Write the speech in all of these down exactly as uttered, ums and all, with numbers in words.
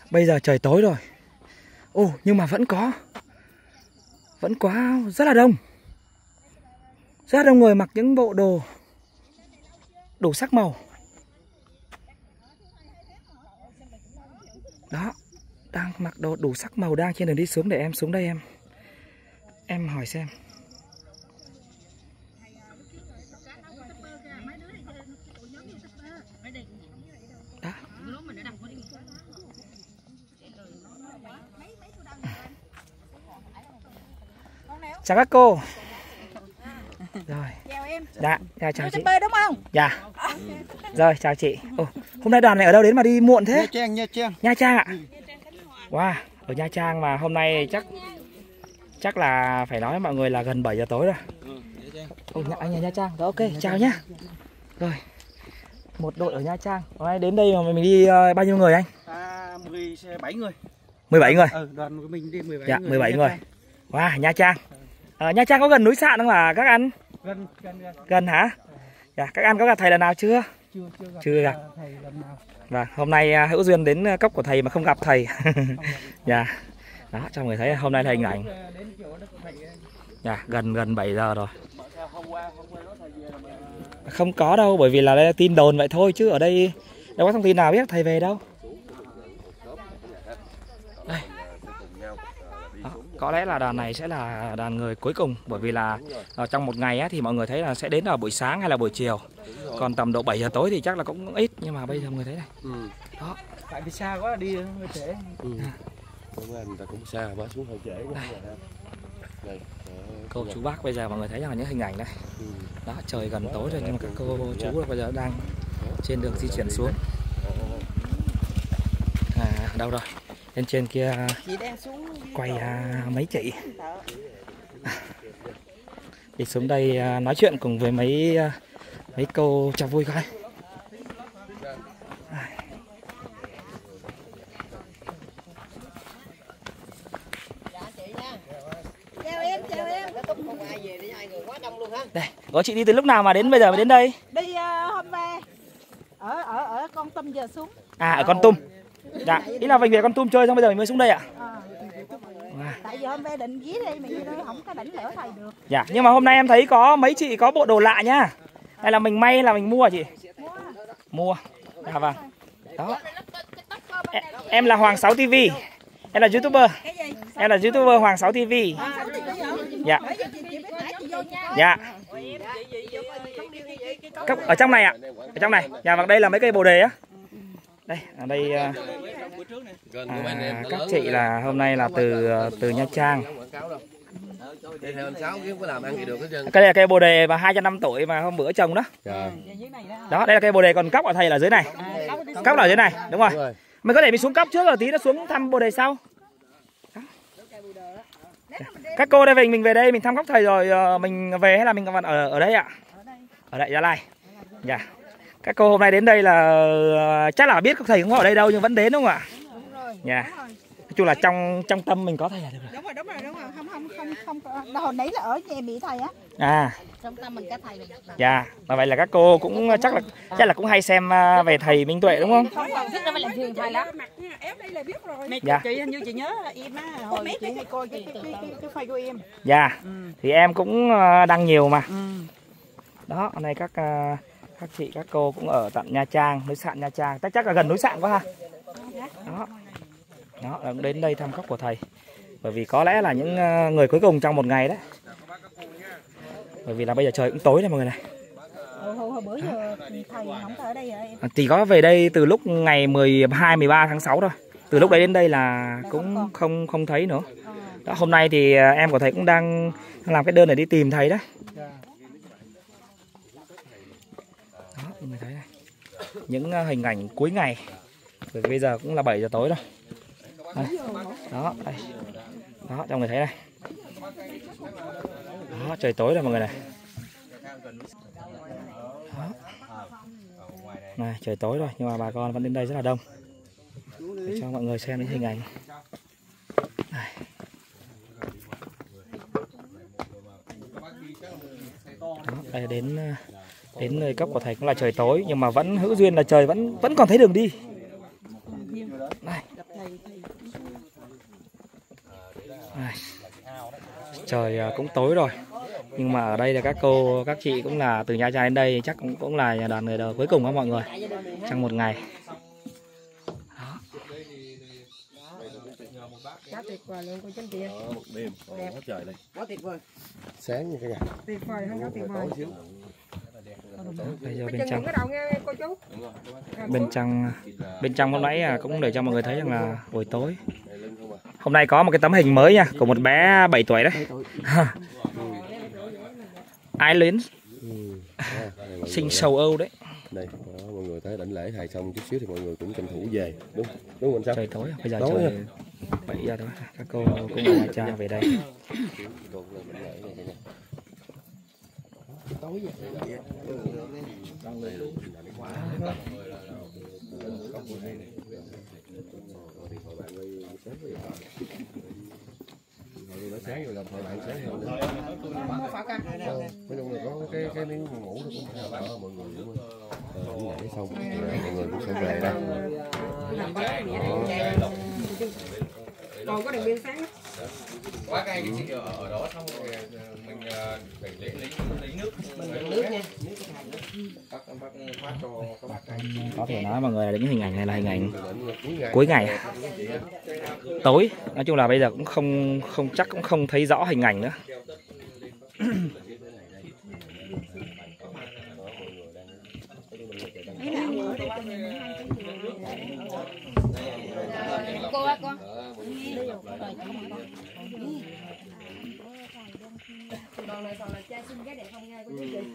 Bây giờ trời tối rồi. Ồ, nhưng mà vẫn có Vẫn quá rất là đông. Rất là đông người mặc những bộ đồ đủ sắc màu. Đó, đang mặc đồ đủ sắc màu, đang trên đường đi xuống. Để em xuống đây em Em hỏi xem. Đó. Chào các cô. Rồi. Chào em. Dạ, dạ chào chị. Đúng không? Dạ. Rồi, chào chị. Ồ, hôm nay đoàn này ở đâu đến mà đi muộn thế? Nha Trang, Nha Trang. Nha Trang ạ. Wow, ở Nha Trang mà hôm nay chắc chắc là phải nói với mọi người là gần bảy giờ tối rồi. Ồ, anh ở Nha Trang. Rồi, ok, chào nhá. Rồi. Một đội ở Nha Trang. Hôm nay đến đây mà mình đi uh, bao nhiêu người anh? À, mười bảy người. mười bảy người. Ừ, đoàn của mình đi mười bảy dạ, người. mười bảy người. Wow, Nha Trang. À, Nha Trang có gần núi Sạn không hả các anh? Gần, gần, gần. Gần hả? Dạ, các anh có gặp thầy lần nào chưa? Chưa, chưa gặp, chưa gặp. thầy lần nào. Vâng, hôm nay uh, hữu duyên đến cốc của thầy mà không gặp thầy. Dạ. Đó, cho người thấy hôm nay là hình ảnh. Dạ, gần gần bảy giờ rồi. Không có đâu, bởi vì là đây là tin đồn vậy thôi chứ ở đây đâu có thông tin nào biết thầy về đâu. Đây. Đó, có lẽ là đoàn này sẽ là đoàn người cuối cùng, bởi vì là ở trong một ngày á, thì mọi người thấy là sẽ đến vào buổi sáng hay là buổi chiều. Còn tầm độ bảy giờ tối thì chắc là cũng ít, nhưng mà bây giờ mọi người thấy này. Ừ. Đó. Tại vì xa quá đi hơi trễ. Ừ. Đúng rồi, người ta cũng xa quá, xuống hơi trễ quá. Đây. Cô chú bác bây giờ mọi người thấy là những hình ảnh này. Ừ. Đó, trời gần tối rồi nhưng mà các cô chú bây giờ đang trên đường di chuyển xuống. À, đâu rồi? Lên trên kia quay à, mấy chị. Đi xuống đây à, nói chuyện cùng với mấy à, mấy cô cho vui coi. Đây, có chị đi từ lúc nào mà đến bây giờ mới đến đây? Đi uh, hôm về ở ở ở Kon Tum giờ xuống. À, ở Kon Tum. Dạ, ý là mình về Kon Tum chơi xong bây giờ mình mới xuống đây ạ. À. Wow. Tại vì hôm về định ghé đây mình đi không có đánh lỡ thầy được. Dạ, nhưng mà hôm nay em thấy có mấy chị có bộ đồ lạ nhá. Hay là mình may hay là mình mua hả chị? Mua. Mua. À vâng. Đó. Em, em là Hoàng Sáu ti vi. Em là YouTuber. Em là YouTuber Hoàng Sáu ti vi. Dạ. Dạ. Các, ở trong này ạ. Ở trong này. Dạ vâng, đây là mấy cây bồ đề á. Đây, ở đây à, các chị là hôm nay là từ từ Nha Trang. Cây này là cây bồ đề mà hai trăm năm tuổi mà hôm bữa trồng đó. Đó, đây là cây bồ đề, còn cóc ở thầy là dưới này. Cóc là dưới này, đúng rồi. Mình có thể mình xuống cóc trước rồi tí nó xuống thăm bồ đề sau. Đó. Các cô đây mình mình về đây mình thăm cóc thầy rồi mình về hay là mình còn ở ở đây ạ? Ở đây Gia Lai. Dạ. Các cô hôm nay đến đây là chắc là biết các thầy không có ở đây đâu nhưng vẫn đến đúng không ạ? Đúng rồi. Dạ. Nói chung là trong trong tâm mình có thầy là được rồi. Đúng rồi, đúng rồi, đúng rồi. Không không không không hồi nãy là ở nhà bị thầy á. À. Trong tâm mình có thầy rồi. Dạ, và vậy là các cô cũng chắc là chắc là cũng hay xem về thầy Minh Tuệ đúng không? Không còn thích đâu phải làm phiền thầy lắm. Dạ. Chị hình như chị nhớ em á, hồi chị hay coi cái cái cái cái file của em. Dạ. Ừ. Thì em cũng đăng nhiều mà. Ừ. Đó, hôm nay các các chị các cô cũng ở tận Nha Trang, núi Sạn Nha Trang, chắc chắc là gần núi Sạn quá ha. Đó. Đó, đến đây thăm cốc của thầy. Bởi vì có lẽ là những người cuối cùng trong một ngày đấy. Bởi vì là bây giờ trời cũng tối rồi mọi người này. Hồi bữa giờ thầy không ở đây hả em? Thì có về đây từ lúc ngày mười hai mười ba tháng sáu thôi. Từ lúc đấy đến đây là cũng không không thấy nữa. Đó, hôm nay thì em của thầy cũng đang làm cái đơn để đi tìm thầy đấy. Đó, mọi người thấy này. Những hình ảnh cuối ngày. Bởi vì bây giờ cũng là bảy giờ tối rồi. Đây. Đó, đây. Đó, cho mọi người thấy này. Đó, trời tối rồi mọi người này. Đó. Này, trời tối rồi nhưng mà bà con vẫn đến đây rất là đông. Để cho mọi người xem những hình ảnh. Này. Đó, đây đến đến nơi cấp của thầy cũng là trời tối nhưng mà vẫn hữu duyên là trời vẫn vẫn còn thấy đường đi. Đây. Đây. Trời cũng tối rồi, nhưng mà ở đây là các cô các chị cũng là từ Nha Trang đến đây, chắc cũng cũng là đoàn người đầu cuối cùng đó mọi người trong một ngày. Đó. Quá tuyệt vời luôn cô Trấn Tiền. Một đêm đẹp quá trời đây. Quá tuyệt vời. Sáng như cả nhà. Tuyệt vời hơn quá tuyệt vời. Bây giờ bên trong cái đầu nghe cô chú. bên trong bên trong lúc nãy cũng để cho mọi người thấy rằng là buổi tối. Hôm nay có một cái tấm hình mới nha, của một bé bảy tuổi đấy. Island. Sinh sầu Âu đấy. Đây, đó, mọi người tới đảnh lễ thầy xong chút xíu thì mọi người cũng tranh thủ về, đúng đúng không sao? Trời tối, bây giờ tối trời bảy giờ thôi, các cô cũng ở Nha Trang về đây. Tối vậy. Sáng rồi gặp hồi bạn sáng hơn. Nói chung là có cái cái miếng ngủ nó cũng phải ở mọi người đúng không? Ờ, để xong mọi người cũng sẽ về đây. Còn có đèn pin sáng. Quá cái cái gì ở đó xong rồi mình phải lấy lấy lấy nước mình lấy nước nha. bác bác phát cho các bác này. Có thể nói mọi người là những hình ảnh này là hình ảnh cuối ngày, tối. Nói chung là bây giờ cũng không không chắc cũng không thấy rõ hình ảnh nữa. Cô á con. Còn này còn là trai xinh gái đẹp không nghe cô chú gì.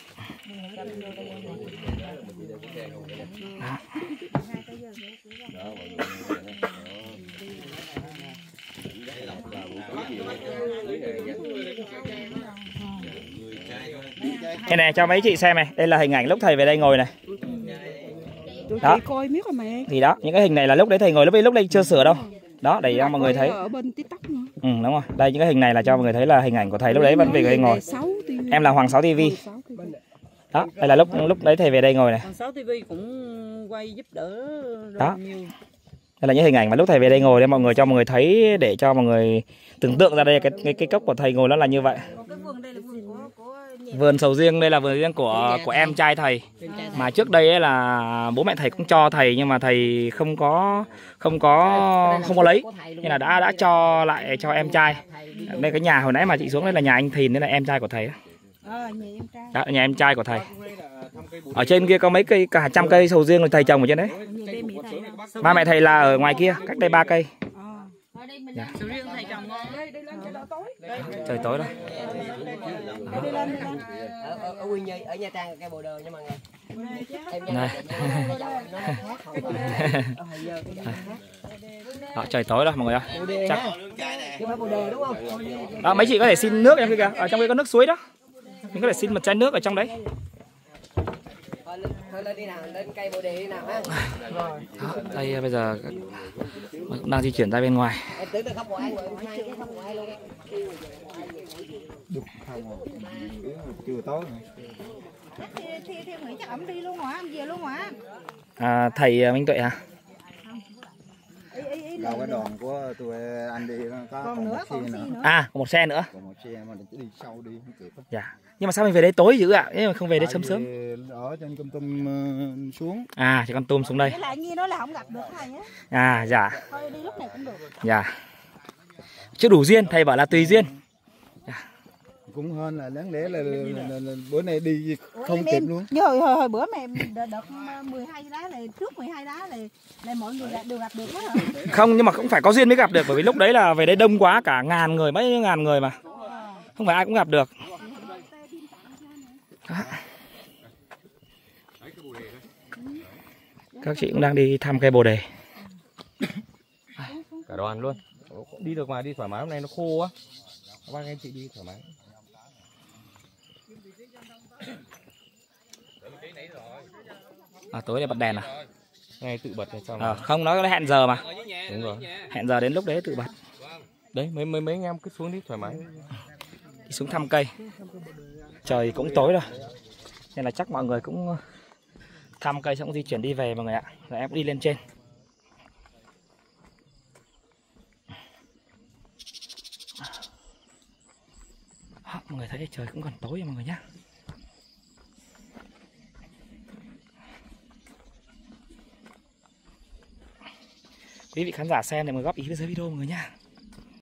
Đây này, cho mấy chị xem này, đây là hình ảnh lúc thầy về đây ngồi này. Đó. Coi miết rồi mẹ. Thì đó, những cái hình này là lúc đấy thầy ngồi, lúc đấy lúc đây chưa sửa đâu. Đó, để cho mọi người thấy. Ở bên TikTok nữa. Ừ, đúng rồi. Đây những cái hình này là cho mọi người thấy là hình ảnh của thầy lúc đấy vẫn về đây ngồi. Em là Hoàng Sáu ti vi. Đó, đây là lúc lúc đấy thầy về đây ngồi này. Hoàng Sáu ti vi cũng quay giúp đỡ rất đó. nhiều. Đây là những hình ảnh mà lúc thầy về đây ngồi đây mọi người, cho mọi người thấy để cho mọi người tưởng tượng ra đây cái cái cái cốc của thầy ngồi nó là như vậy. Cái vườn đây là vườn của, của vườn sầu riêng đây là vườn riêng của của em trai thầy. Mà trước đây ấy là bố mẹ thầy cũng cho thầy, nhưng mà thầy không có không có không có lấy, nên là đã đã cho lại cho em trai. Đây cái nhà hồi nãy mà chị xuống đây là nhà anh Thìn, đây là em trai của thầy. Ờ, nhà em trai. Đó, nhà em trai của thầy. Ở trên kia có mấy cây, cả trăm cây sầu riêng rồi thầy trồng ở trên đấy. Ba mẹ thầy là ở ngoài kia, cách đây ba cây. Dạ. Trời tối đó. Ở ở Quy Nhơn, ở Nha Trang cây bồ đề nha mọi người. Này. Đó, trời tối đó mọi người ơi. Chắc. Đó, mấy chị có thể xin nước em kia kìa, ở trong kia có nước suối đó. Mình có thể xin một chai nước ở trong đấy. Thôi lên đi nào, lên cây bồ đề đi nào ha. Đó, đây bây giờ cũng đang di chuyển ra bên ngoài. Em tưởng là không có ai ngồi hai cái không có ai luôn. Chưa tối. Thì thì thì nghĩ chắc ổng đi luôn hả? Ông về luôn hả? À, thầy Minh Tuệ hả? Đâu cái đoàn của tụi anh đi có Còn nữa, còn xe gì nữa. nữa? À, còn một xe nữa. Còn một xe mà đi sau đi không kịp. Dạ. Nhưng mà sao mình về đây tối dữ ạ? À? Mà không về đây sớm sớm. Ở trên Con Tum uh, xuống. À, chỉ con tôm xuống đây. Cái lại Nhi nói là không gặp được thầy á. À, dạ. Thôi đi lúc này cũng được. Dạ. Chưa đủ duyên, thầy bảo là tùy duyên. Dạ. Cũng hơn là đáng lẽ là, là, là, là bữa nay đi không kịp luôn. Như hồi, hồi, hồi bữa mẹ đợt, đợt mười hai đá này, trước mười hai đá này là mọi người đều gặp được đó hả? Không, nhưng mà cũng phải có duyên mới gặp được, bởi vì lúc đấy là về đây đông quá, cả ngàn người, mấy ngàn người mà. Không phải ai cũng gặp được. Đó. Các chị cũng đang đi thăm cây bồ đề. Cả đoàn luôn. Đi được mà, đi thoải mái, hôm nay nó khô quá. Các bác anh chị đi thoải mái. À, tối nay bật đèn à? Ngay tự bật này xong. À, không, nó hẹn giờ mà. Đúng rồi. Hẹn giờ đến lúc đấy tự bật. Đấy, mấy mấy mấy anh em cứ xuống đi thoải mái. Đi xuống thăm cây. Trời cũng tối rồi. Nên là chắc mọi người cũng thăm cây xong di chuyển đi về mọi người ạ. Rồi em cũng đi lên trên. Mọi người thấy trời cũng còn tối mọi người nhá. Quý vị khán giả xem để mà góp ý bên dưới video mọi người nhá.